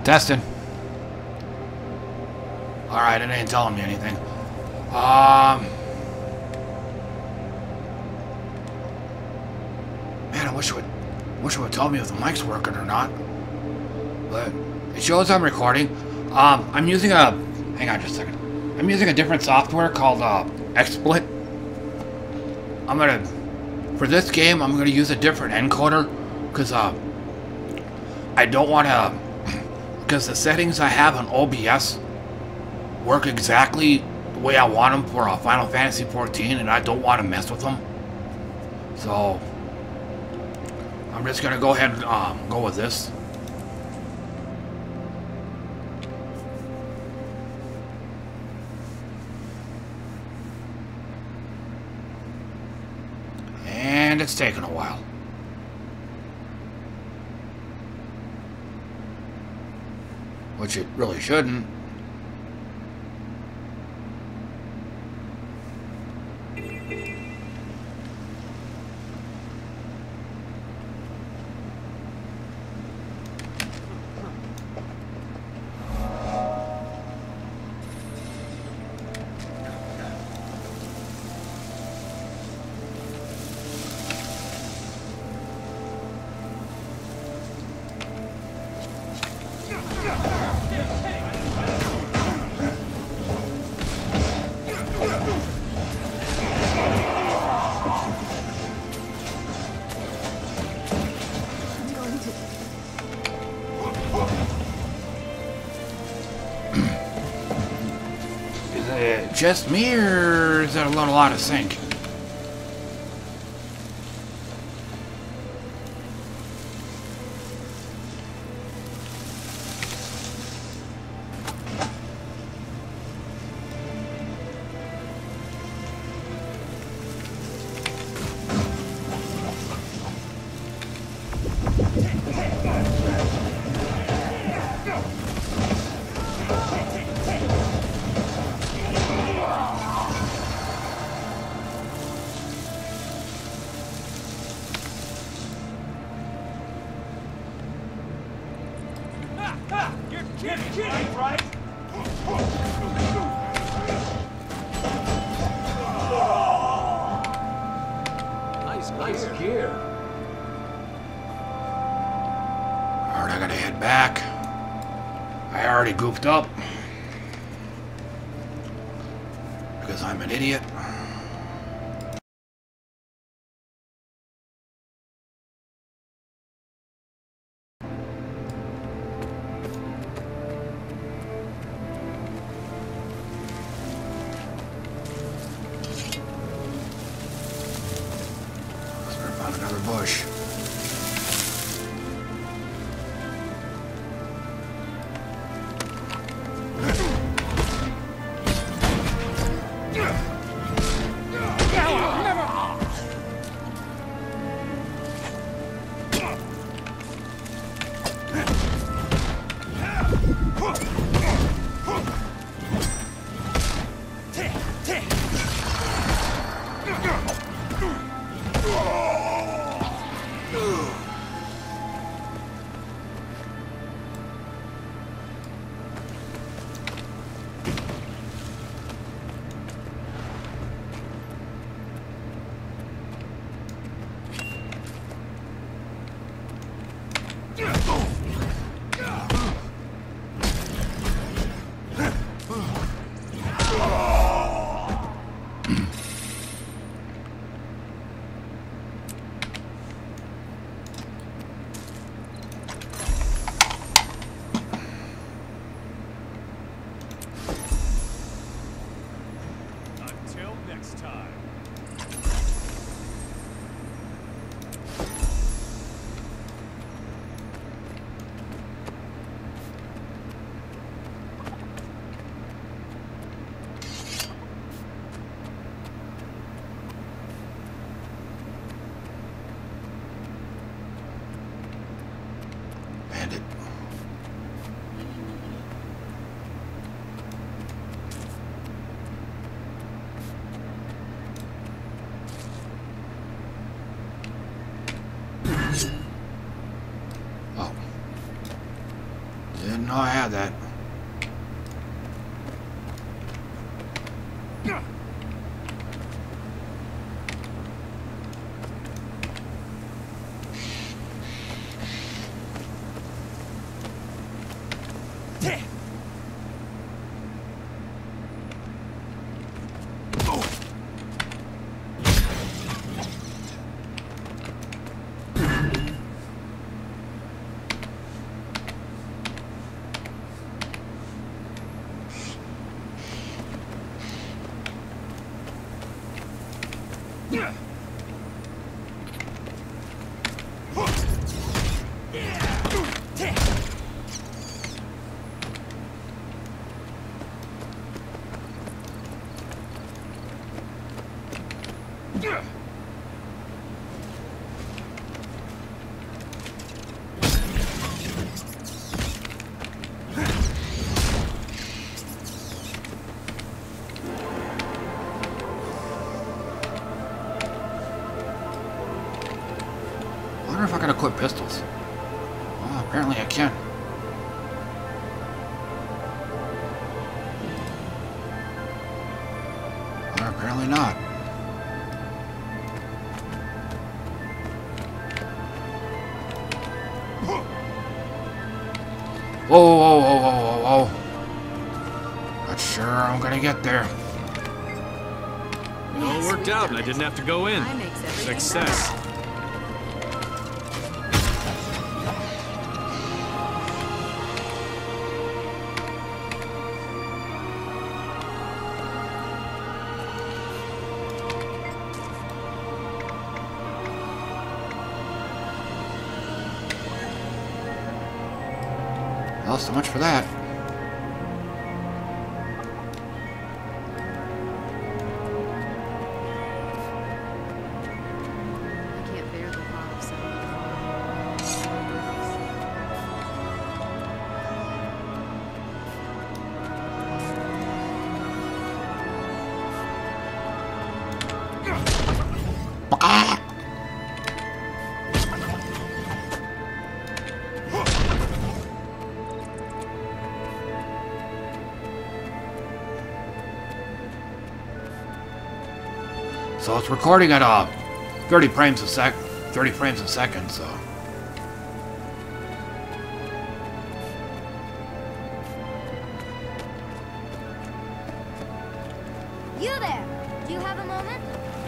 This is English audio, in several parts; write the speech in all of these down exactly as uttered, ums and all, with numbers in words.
Testing. Alright, it ain't telling me anything. Um... Man, I wish it would, wish it would tell me if the mic's working or not. But it shows I'm recording. Um, I'm using a... Hang on just a second. I'm using a different software called uh, XSplit. I'm gonna... For this game, I'm gonna use a different encoder. Because uh, I don't want to... Because the settings I have on O B S work exactly the way I want them for uh, Final Fantasy fourteen, and I don't want to mess with them. So... I'm just gonna go ahead and um, go with this. And it's taken a while. Which it really shouldn't. Just me, or is that a little out of sync? Goofed up because I'm an idiot. Let's find another bush. Didn't know I had that. I wonder if I can equip pistols. Well, apparently I can. Or apparently not. Whoa, whoa, whoa, whoa, whoa, whoa. Not sure I'm gonna get there. It all worked out and I didn't have to go in. Success. Well, so much for that. I can't bear the thought of setting the So it's recording at uh, thirty frames a sec, thirty frames a second. So. You there? Do you have a moment?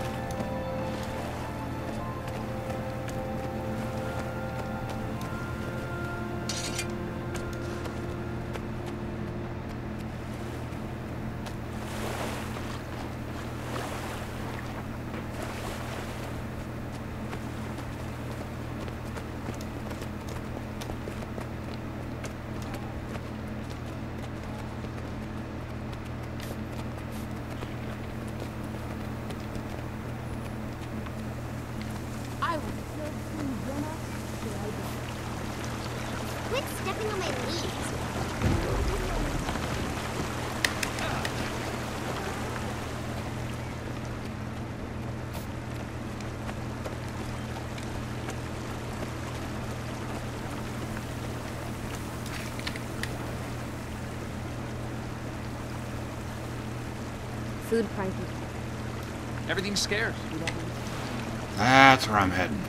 Quit stepping on my leaves. food prices. Everything's scarce. That's where I'm heading.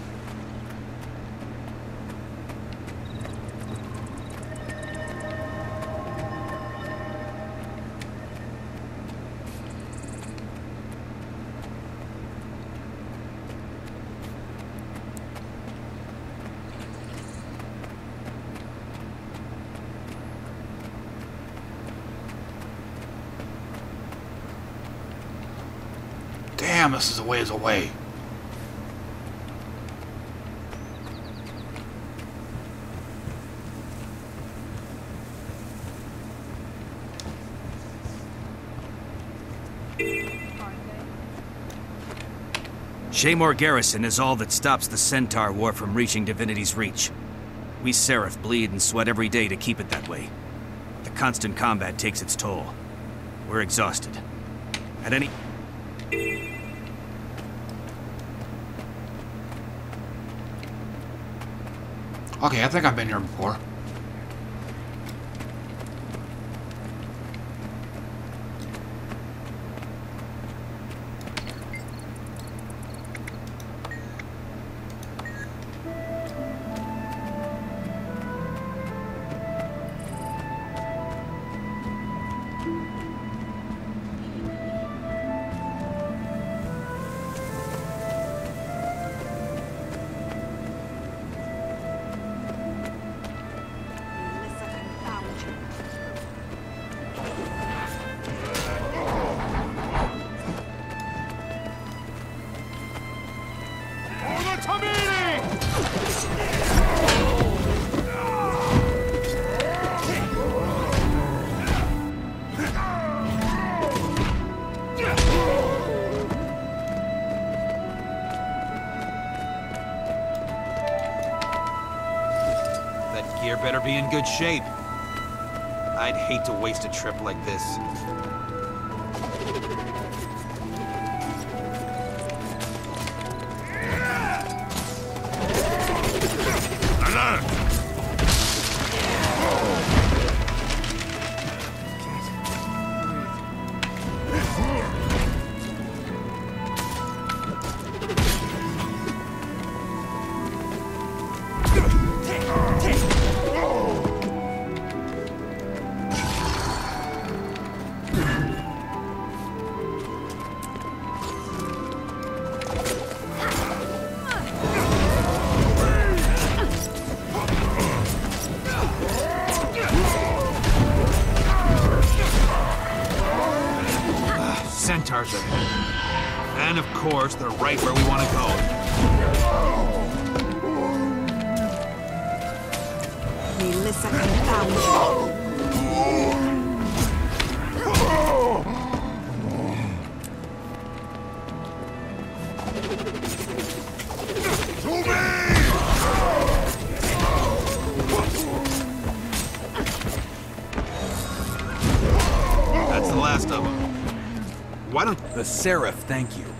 Damn, this is a ways away. Schmoe Garrison is all that stops the Centaur War from reaching Divinity's reach. We Seraph bleed and sweat every day to keep it that way. The constant combat takes its toll. We're exhausted. At any... Okay, I think I've been here before. Gear better be in good shape. I'd hate to waste a trip like this. Centaurs are ahead. And of course, they're right where we want to go. Melissa confound you. That's the last of them. Why don't... The Seraph, thank you.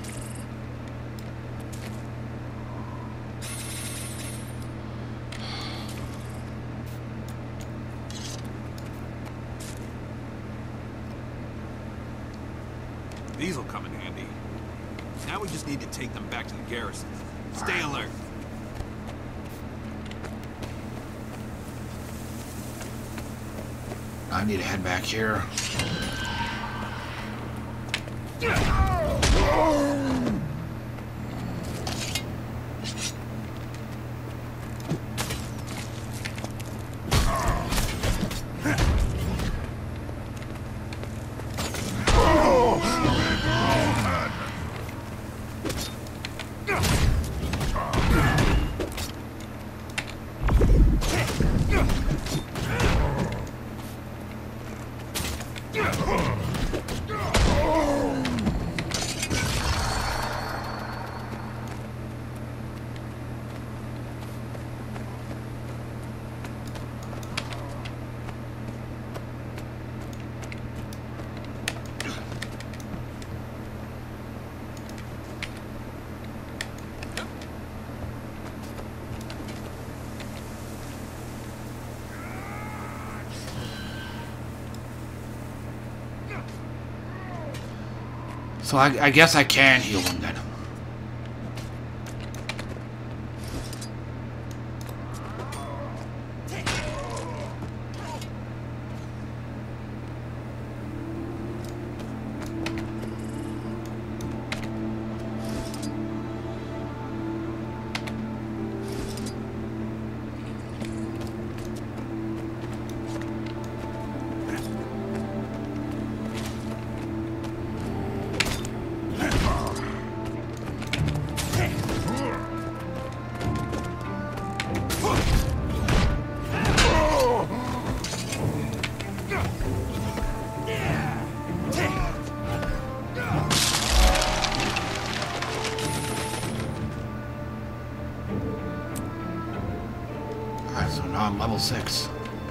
These will come in handy. Now we just need to take them back to the garrison. Stay alert. I need to head back here. So I, I guess I can heal him then. Level six.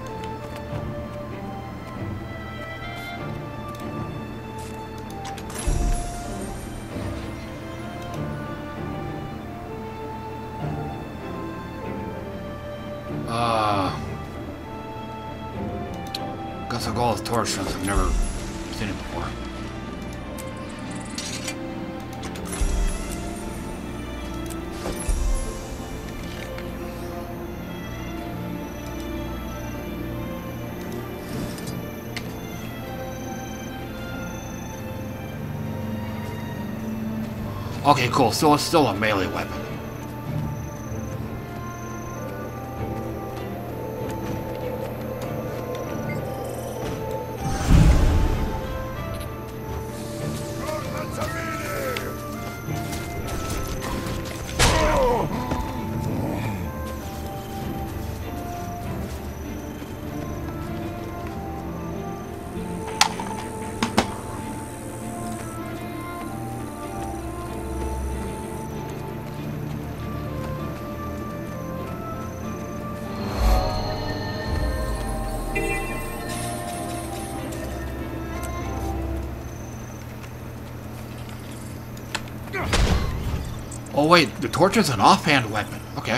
Uh, guess I'll go with torch since I've never seen it before. Okay, cool. So it's still a melee weapon. Oh wait, the torch is an offhand weapon. Okay.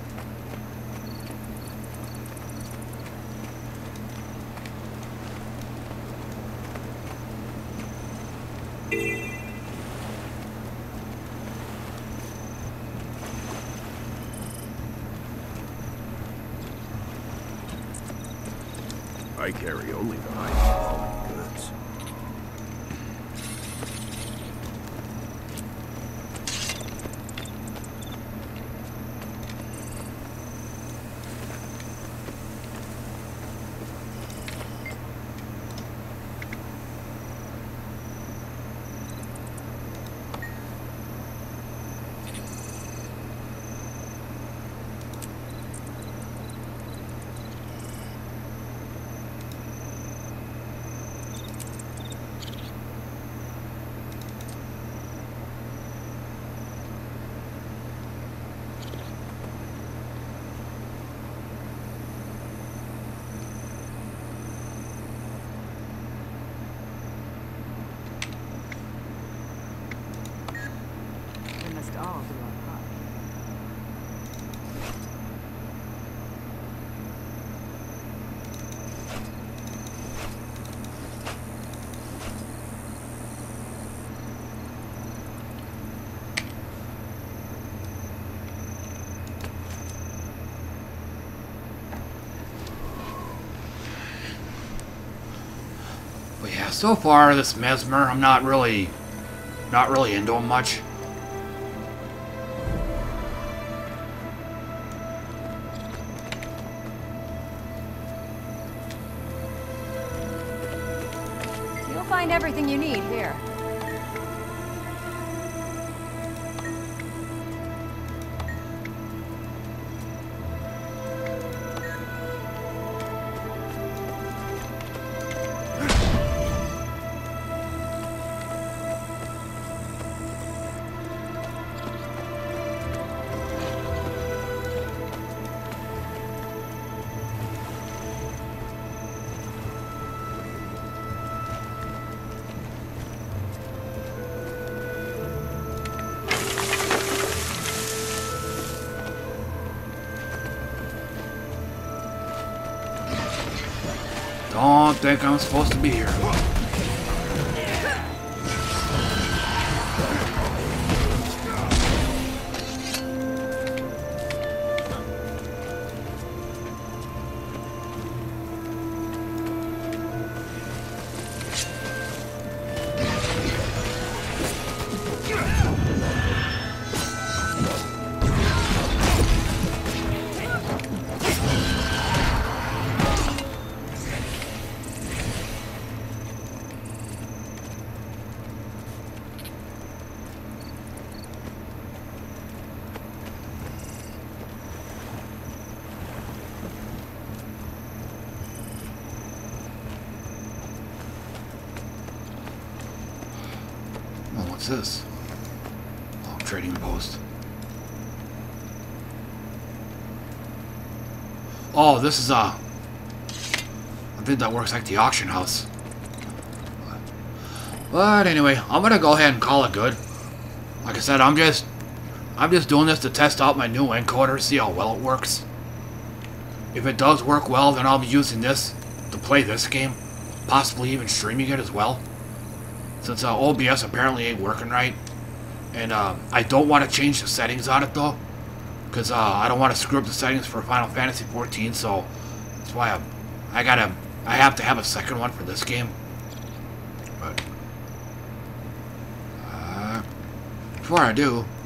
I carry only the highest quality goods. They must all do our part. But yeah, so far this Mesmer, I'm not really, not really into him much. You'll find everything you need here. Don't think I'm supposed to be here. What's this? Oh, trading post. Oh, this is a... I think that works like the auction house. But anyway, I'm gonna go ahead and call it good. Like I said, I'm just... I'm just doing this to test out my new encoder, see how well it works. If it does work well, then I'll be using this to play this game. Possibly even streaming it as well. Since uh, O B S apparently ain't working right. And uh, I don't want to change the settings on it though. Because uh, I don't want to screw up the settings for Final Fantasy fourteen. So that's why I'm, I gotta, I have to have a second one for this game. But uh, before I do,